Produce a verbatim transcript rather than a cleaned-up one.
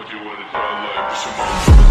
fuck you with it, I like push 'em on.